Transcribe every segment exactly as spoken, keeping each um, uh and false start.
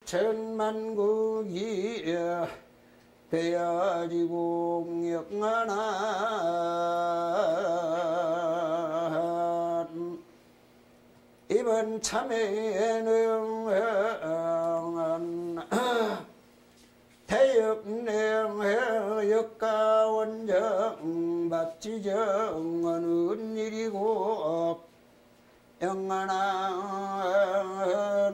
천만국이 되어지 공역하나 이번 참회는 대역령 역가원정 박지정은 일이고 영안한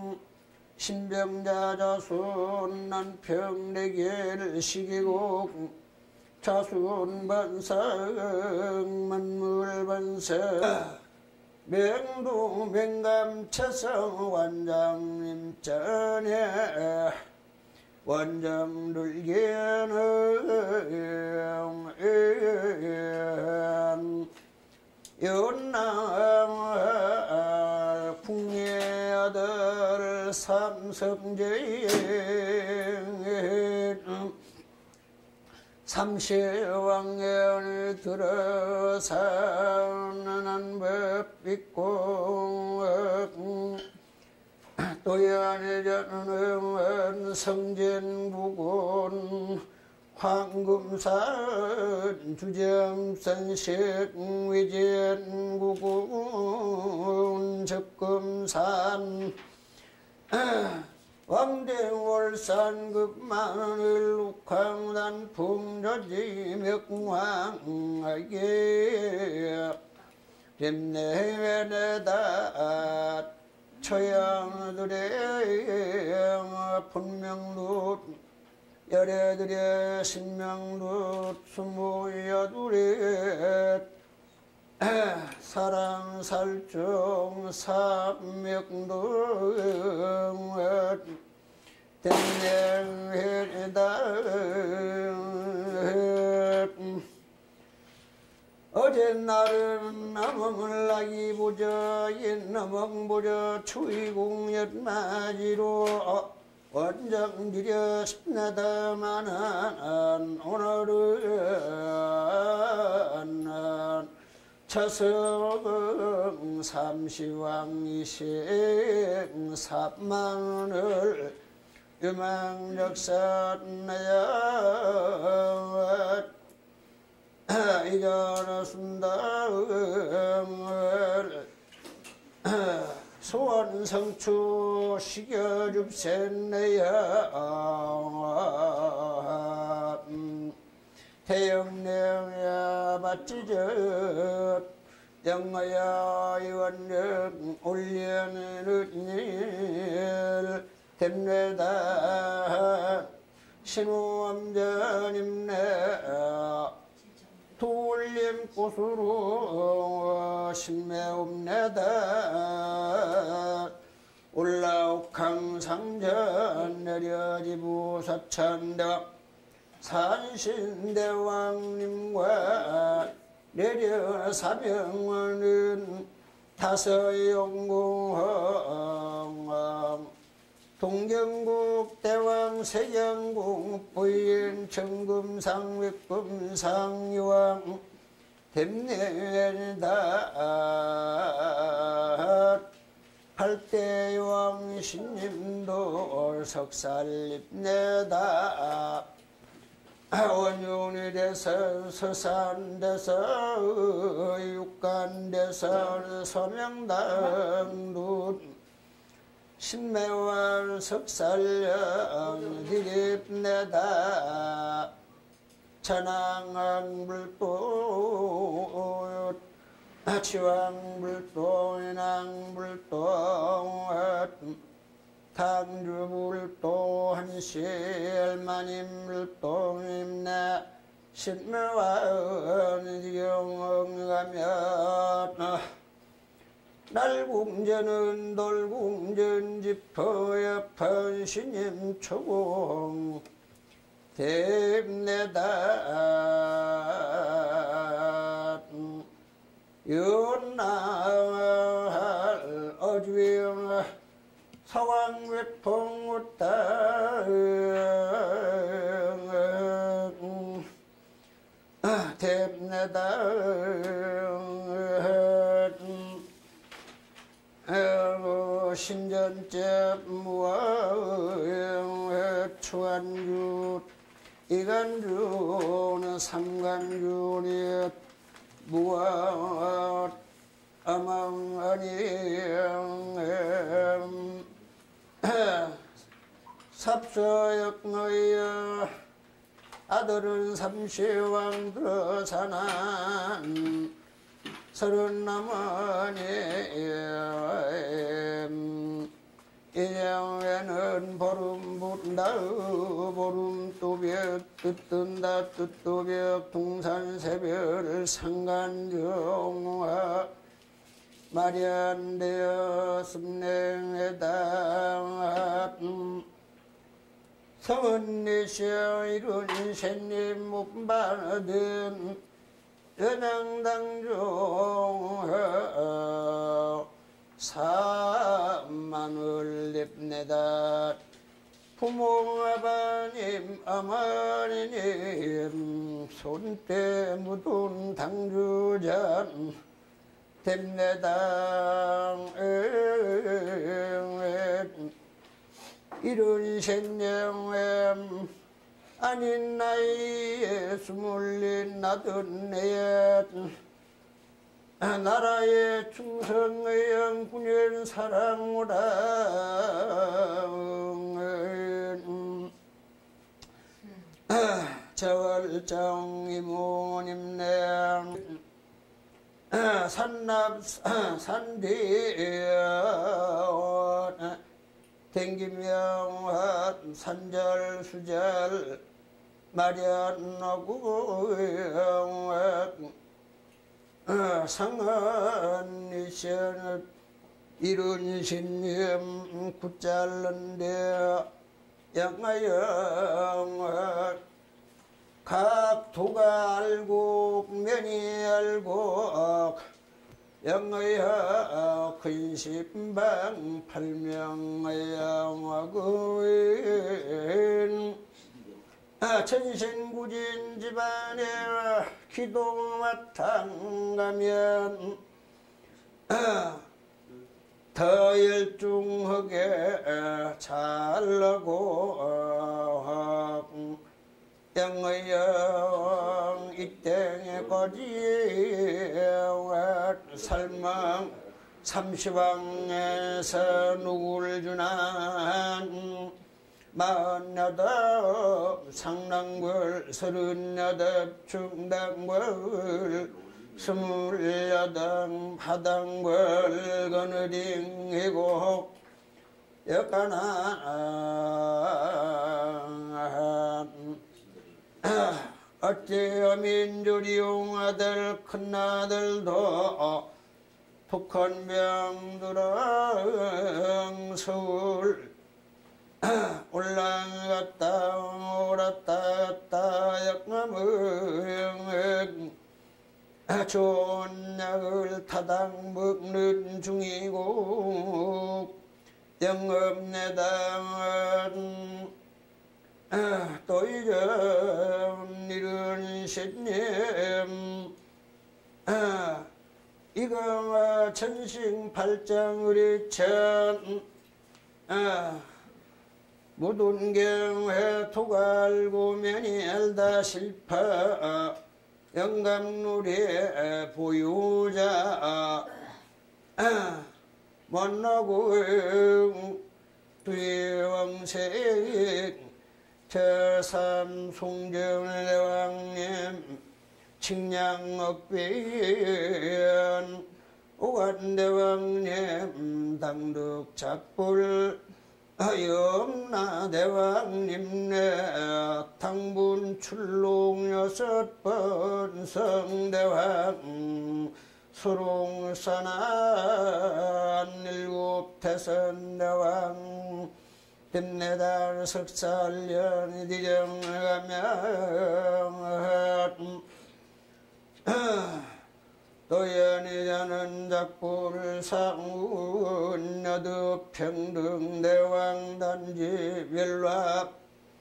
신병자 자손 난평 내길 시기고 자손 번성 만물 번성 명도 명감 처성 원장님 전에 원정 눌기는 연나 궁예 아들 삼성제인 삼시왕년을 들어서는 법빛고 도연해전은 성전부군 황금산 주정선식 위전구군 적금산 왕대월산 급마늘 욱황단 풍조지 멱왕하게 림내외내다 처양들의 분명루 열애들의 신명루 스무여둘의 사랑살중 삼명동 땡냉해다 어제 날은 남엉을라기 보자 옛남엉 보자 추위공연맞이로 원정들여 십나다만한 오늘은 처성 삼시왕이생 삼만을 유망적산나야 이전하순다을 소원성추 시겨줍센내야 태영내야 받지저 영어야 이원령 올려는 일 댐내다 신우암전임내 돌림 꽃으로 신매옵내다 올라옥항상전 내려지부 사천대 산신대왕님과 내려 사병원은 다서용궁 동경국 대왕 세경국 부인 청금상 윗금상 유왕 댐내다 팔대왕 신님도 석살립내다 원흉이돼서 서산돼서 육간돼서 서명당도 신매월 석살령 디립내다 천왕불도 치왕불도 인왕불도 당주불도 한실마님불도 임내 신매월 영응가면 날궁전은 돌궁전 지퍼옆은 신임 초공 댐내다 연날 어주영 서왕외풍우따 댐내다 신전제 무아 추간주 이간주는 삼간주니 무엇 아망아니 삽서역너여 아들은 삼시왕 들어사난 서른 남아니 이정에는 보름 분다 보름 또벽 뜻뜬다 뜻도벽 동산새별 상간정화 마련되어 습냉에다 성은내셔 이룬 셋님 못 받은 연양당중 사만을 냅내다 부모 아버님 어머니님 손때 묻은 당주전 냅내당 이런 생명엠 아닌 나이에 스물린 나던 내 나라의 충성의 영군연 사랑오라 저월정 이모님네 산납 산비어 댕기명 산절 수절 마련하고 상한이션 이룬 신념 굳잘른데 양하영 각 도가 알고 면이 알고 영의하 근심방 팔명의 양화구인 천신구진 집안에 기도마탕 가면 더 열중하게 잘나고 영의영 이땡의 거지 살망 삼시방에서 누굴 주난 마흔여덟 상랑벌 서른여덟 중당벌 스물여덟 하당벌 거느링이고 여가나 어째여 민주리용 아들 큰아들도 북한병들은 서울 올라갔다 오랐다 갔다 역남은 좋은 약을 타당 먹는 중이고 영업내당은 또 이런 이런 신님 이거 천싱팔장 의천 무둔경회 토갈고면이 알다 실파 영감누리의 보유자 만나고 두왕색 저삼 송정대왕님 칭량억비연 오간대왕님 당덕작불 염라대왕님네 당분 출롱 여섯 번 성대왕 수롱산안 일곱 태선대왕 빈내달 석살년 디정가면 도연이자는 작불 상운 여두 평등 대왕 단지 멸락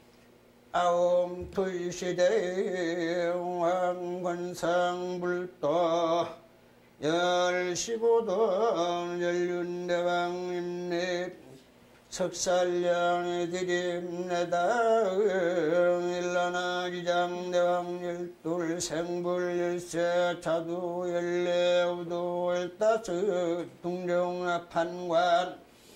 아옴 투시대 왕건상 불도 열십오동 연륜대왕 임립 석살령이 드립내다 일라나 이장 대왕 열둘 생불 열세 자두 열네 우두 열다섯 동정아 판관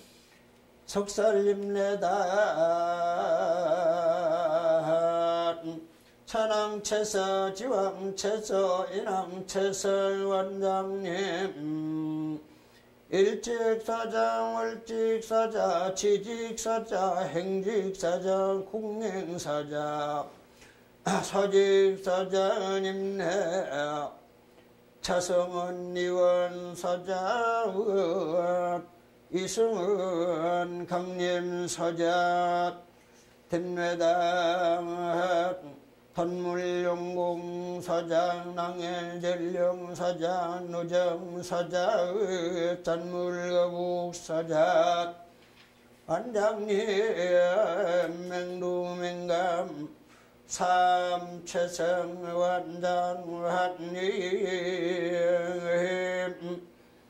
석살림내다 천왕채서 지왕채서 인왕채서 원장님 일직사장 월직사자 취직사자 행직사자 공행사자 서직사장님네 차성은 이원사자 이승은 강림사자 뒷매당 선물용공사장 낭엘전령사장 노정사장 짠물거북사장 완장님 맹두맹감 삼채성 완장한님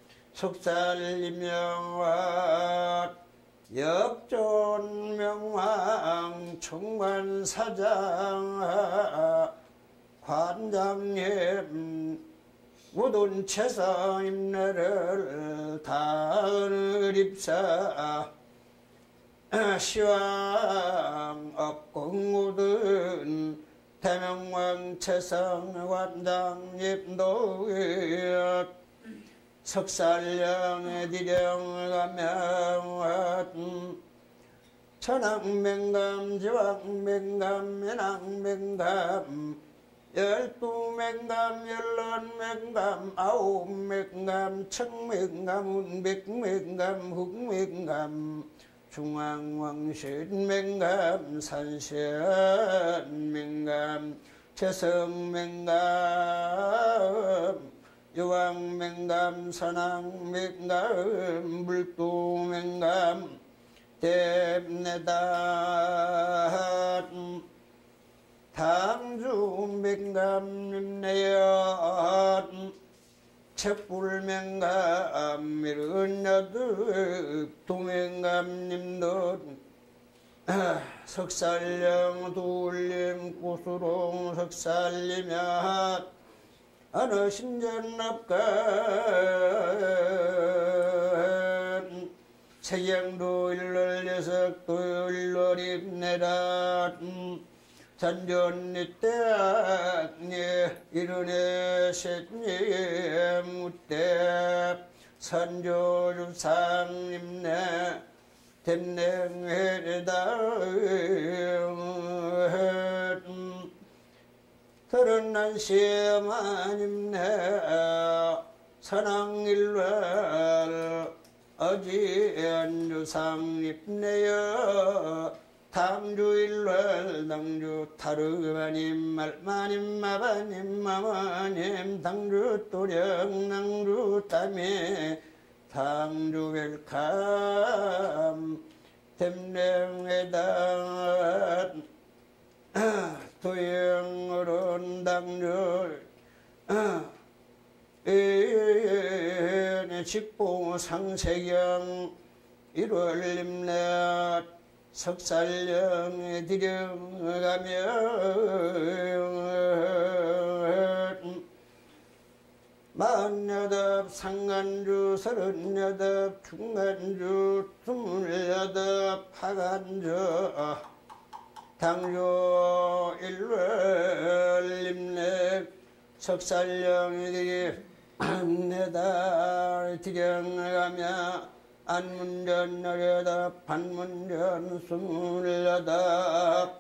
속살림명화 역존명왕 총관사장 관장님 모든 채사임내를 다을입사 시왕 업공모든 대명왕 채상 관장님도 석살령의 디령가명 천왕맹감 지왕맹감 면왕맹감 열두맹감 열란맹감 아홉맹감 청맹감 운백맹감 흑맹감 중앙왕신맹감 산신맹감 채성맹감 여왕맹감 선왕맹감 물두맹감 댐내다 당주맹감 내연 책불맹감 미른여득 도맹감님도 석살령 둘림 구수롱 석살리면 어느 신전납간 세경도 일월 여석도 일월 입내라 잔존니때악니 이른의 셋니 무때 선조주상님네 댐냉회다 그런난 시마님네 선왕일월 어지연주상립내여 당주일월 당주 타르마님 말마님 마바님 마마님 당주 또령 낭주 땀에 당주 웰캄 댐냉회다 도영으론 당주 직보 상세경 일월림내 석살령에 들여가면 마흔여덟 상간주 서른여덟 중간주 스물여덟 하간주 당조 일월림내 석살령이 내다 들여가며 안문전 너려다 반문전 스물여덟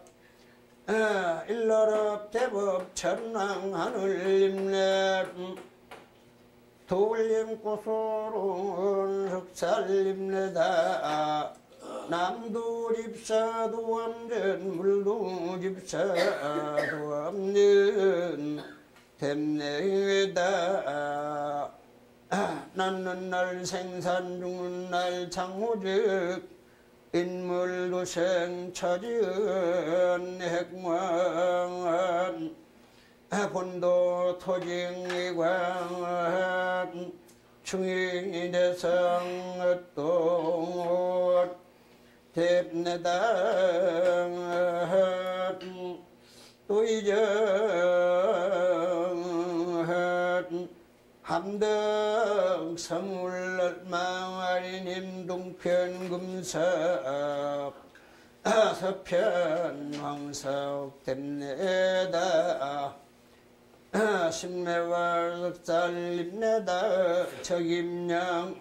일러럽 대법 천왕 하늘림내 돌림 고소론 석살림내다 남도집사도 없는 물도집사도 없는 댐내외다 낳는 날 생산 죽는 날 장호즉 인물도생 처지은 핵왕 본도 토징이광 충인대성 또 댑내다 또 이제 함덕 성울망아리 임동편 금석 서편 황석 댑내다 신매월석살립내다 적임령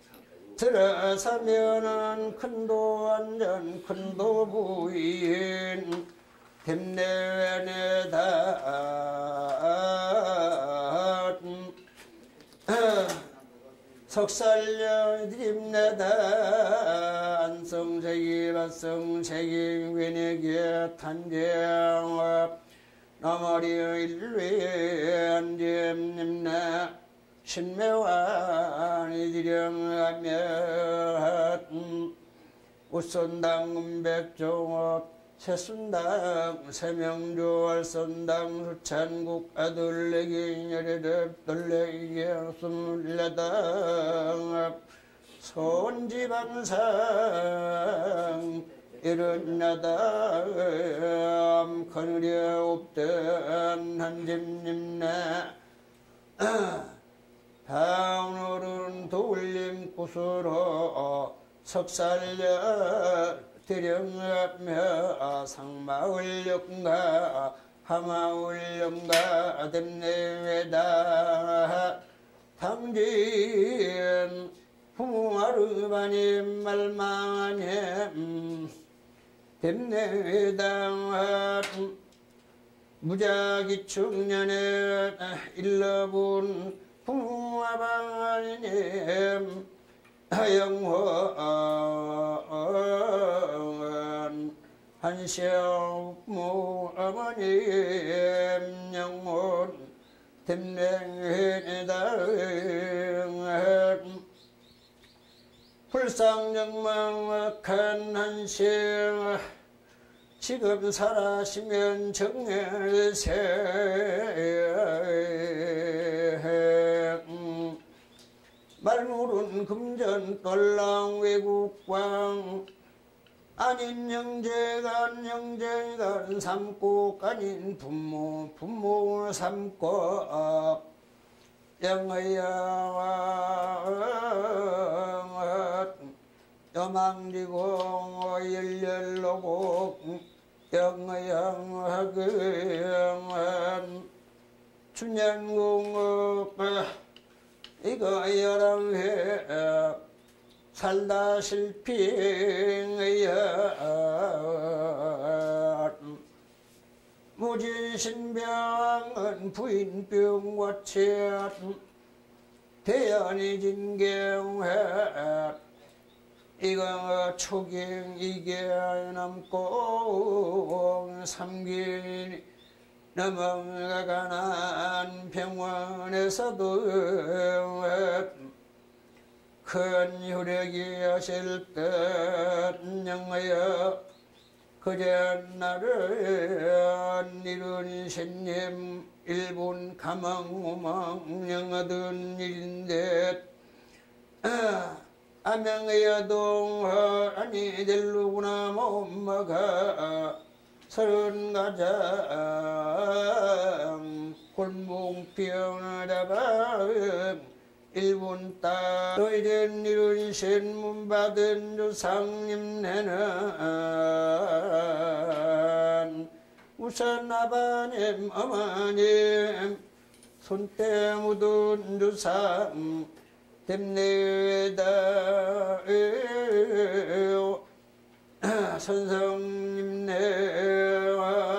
들어서면은 큰도 안전 큰도 부인 댐내외내다 석살려 드립내다 안성세기 발성세기 외내기 탄정 나머리 일루에 안잼님나 신매완이 지령하며 웃선당 은백종업 새순당 세명조 알선당 수찬국 아들내기 열애렵 돌레기 스물여당 손지방상 일흔여덟 거느려 없던 한짐님나 다오늘은 돌림꽃으로 석살려 드령하며 상마을령가 하마을령가 댐내외다 당진 후아르바님 말망하님 댐내외다 무작위 청년에 일러본 후아방님 영원 한시무 어머님 영원 댐내다 불상정망악한 한시 지금 살아시면 정열세 말물은 금전 떨랑 외국광 아닌 영재간 영재간 삼고 아닌 분모 분모 삼고 영의야 여망지고 열렬로고 영의양하근 춘년궁업 이거 열왕회 살다 실핑의 무진신병은 부인병과 채 대연이 진경회 이거 초경 이게 남고 삼긴 넘어가가난 병원에서도 큰 효력이 하실 듯 영하여 그전날은 이룬 신님 일본 가망오망 영하던 일인데 암양의여동 아니 될루구나 엄마가 서른 가장 골목병하다가 일본 땅 너희들 이룬 신문 받은 조상님네는 우선 아버님 어머님 손때 묻은 조상 댐내다 선성님네와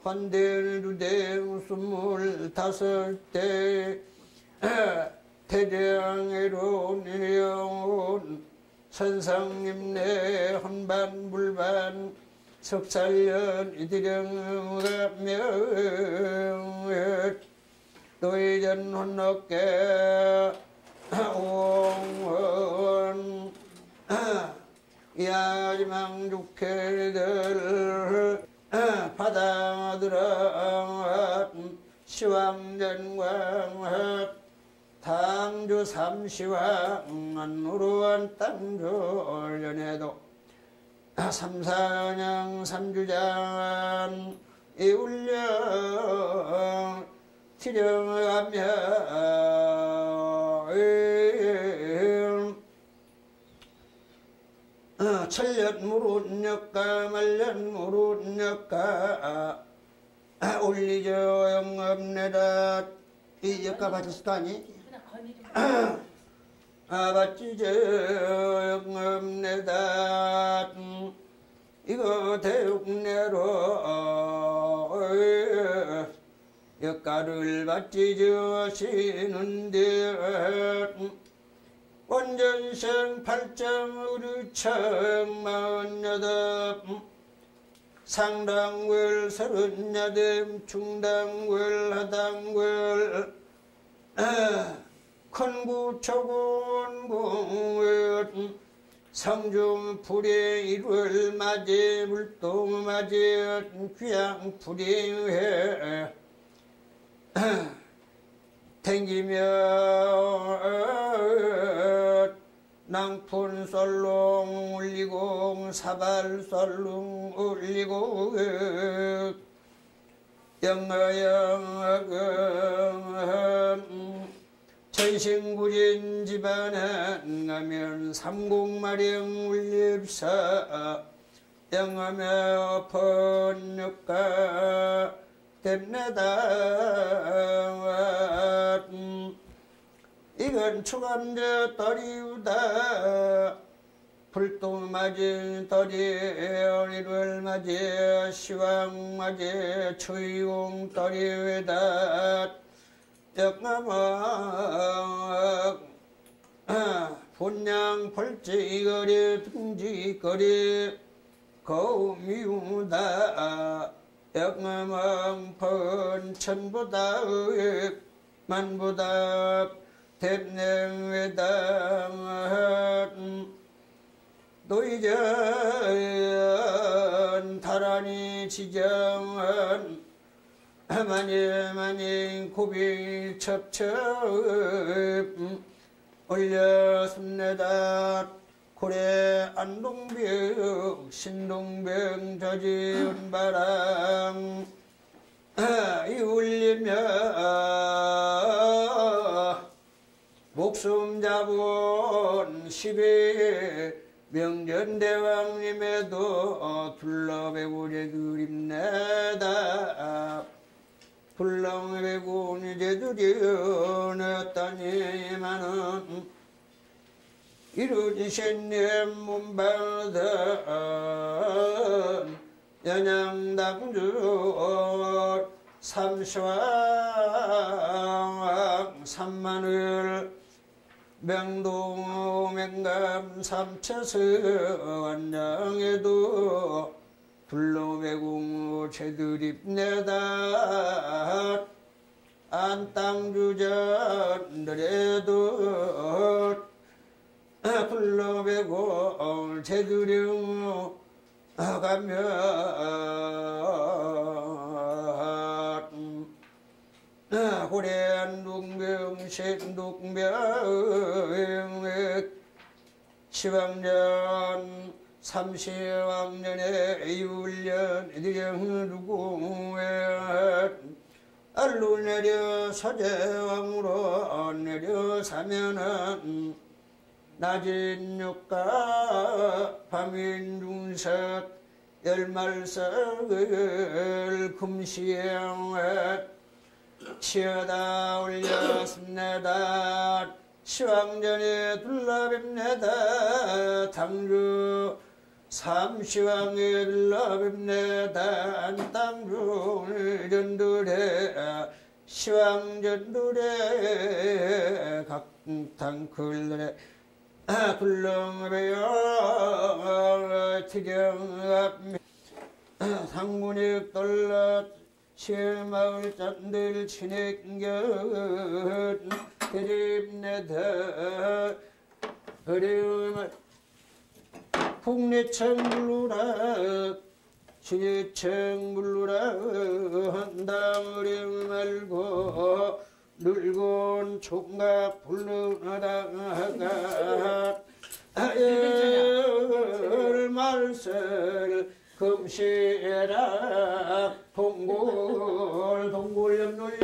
환대루대 스물다섯 대 대량으로 내려온 선상님네 한반불반 석살년 이들영가며 노예전 혼납게 옹원 야지망죽회들 바다들아 시왕전광 당주 삼시왕 안누르한 땅주 연에도 삼사냥 삼주장 이울령 티령하며 천년 무릇역가 말년 무릇역가 올리죠 영업내다 이 역가 받았을 아니? 아 받지죠 영업내다 이거 대육내로 역가를 받지죠 시는데 원전생 팔정 의류청 마흔여덟 상당월 서른여덟 중당월 하당월 큰구초곤궁 성중 불의 일월 맞이 물동 맞이 귀양 불의회 댕기며 낭푼 썰롱 울리고 사발 썰롱 울리고 영어영 전신구린 집안은 가면 삼국마령 울립사 영어며 번역가 됩니다. 이건 추감저 떨이우다 불똥 맞은 떨이 어리를 맞이 시왕 맞이 추용 떨이 외다 역나막 본냥 벌지거리 둥지거리 거미우다 역나막 번천보다 만보다 대능외다 노이전 다라니 지정은 만일 만일 고비 첩첩 올렸습니다. 고래 안동병 신동병 저지은 바람 이 울리며 목숨 잡은 십이 명전대왕님에도 둘러배고 제드립내다 불렁배고 제드려냈다니만은 이루지신님 문방던 연양당주 삼시왕 삼만을 명동맹감 삼처서 완장에도 불로배궁 제드립내다 안땅주전들에도 불로배궁 제드려 가면 고래안둥병 신둥병 시왕년 삼시왕년에 이울년 이령누구에 알로 내려 서재왕으로 내려 사면은 낮은 육가 밤인 중석 열말석을 금시행에 치어다 올렸습니다. 시왕전에 둘러뵙네다. 당주 삼시왕에 둘러뵙네다. 안땅주 전들에 시왕전들에 각탕클레 굴렁배여 티경앞 상문익 돌라 시마을 짠들 친액견 대립내다 어려움 풍내청 물루라 시내청 물루라 한당 어려움 말고 늙은 총각 불러나다가 말설 금시라 동굴 동굴 염놀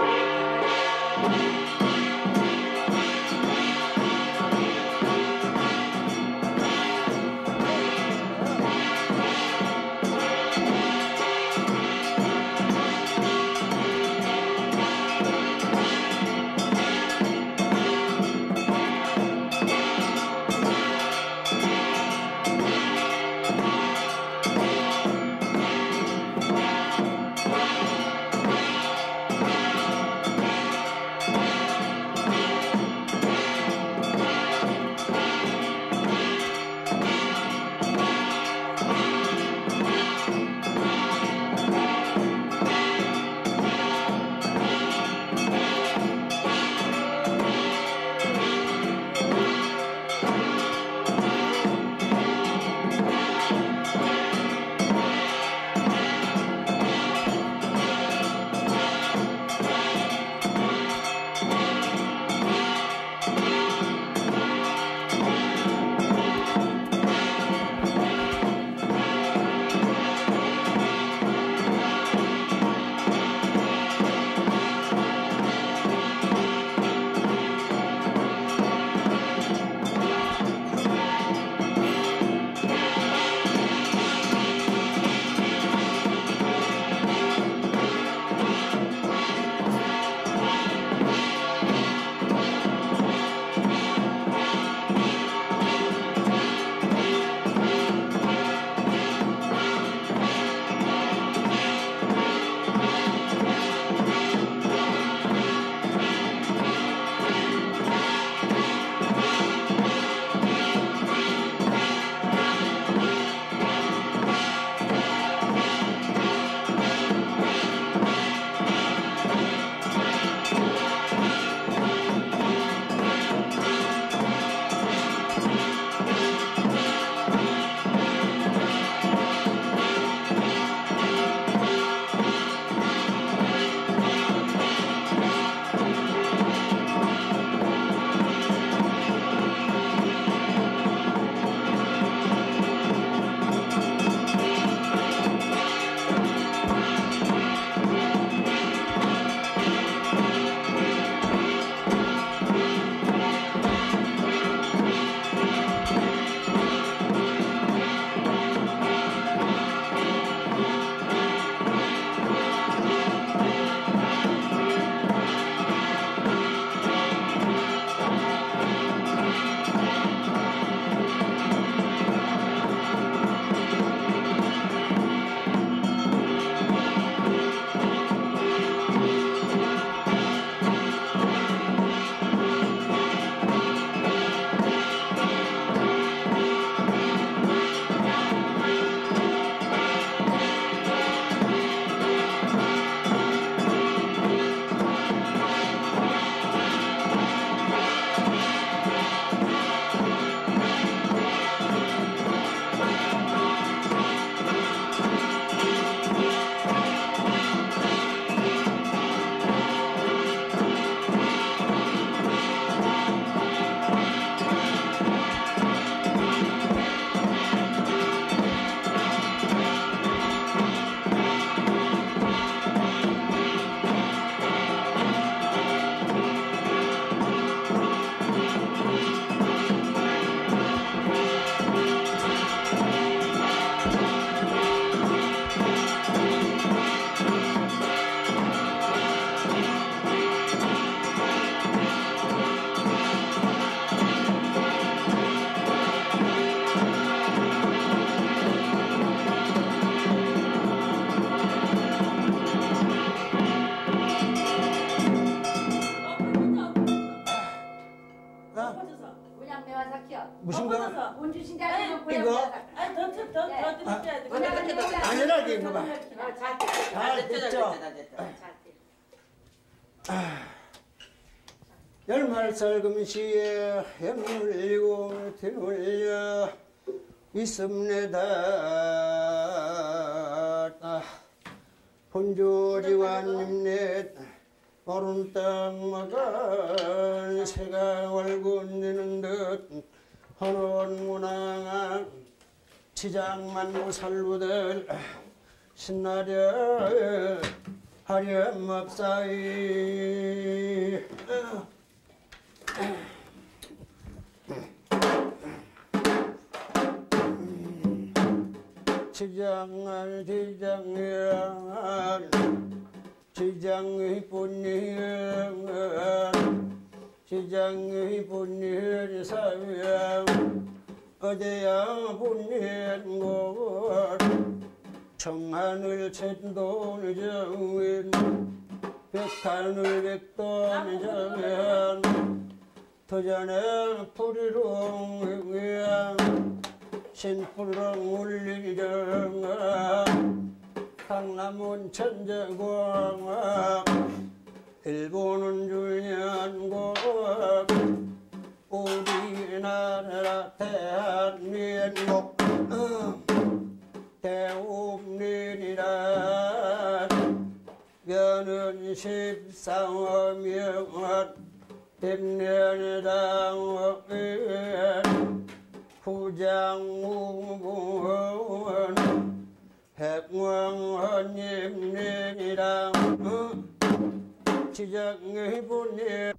무슨 거? 원주 신자는 이거? 아니 더더더 드려야 돼. 안전하게 이거 봐. 잘 됐죠? 열말살 금시에 해물리고 되올려 있습니다. 본조리와님네 오른 땅 막은 새가 wal고 내는 듯 헌원문왕 지장만무 살루들 신나려 하렴업사이 지장을 지장을 지장의 본능은 지장의 본능 사명 어제야 본능 곳 청하늘 천돈 정인 백하늘 백돈 정인 도전에 풀이롱 신푸르렁 울리정아 강남은 천재광 일본은 중년국 우리나라 대한민국 대웅린이라 면은 십사오명 백년당 후장무문 백왕헌님이랑 지정의 분이